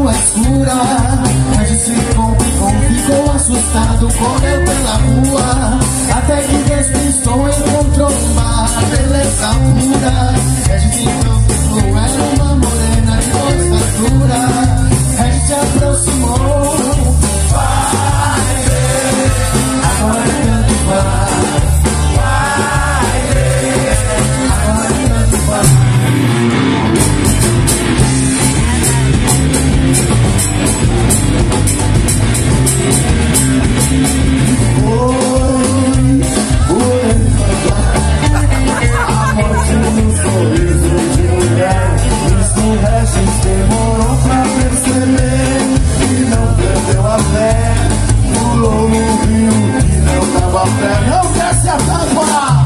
rua escura. A gente se complicou, ficou assustado, correu pela rua, até que despistou, encontrou uma beleza pura. A gente encontrou, era uma morena de boa estatura. A gente se aproximou, vai ver, agora tanto faz. Vai ver, agora tanto faz. Demorou pra perceber que não perdeu a fé. Pulou no rio e não dava fé. Não desce a tampa.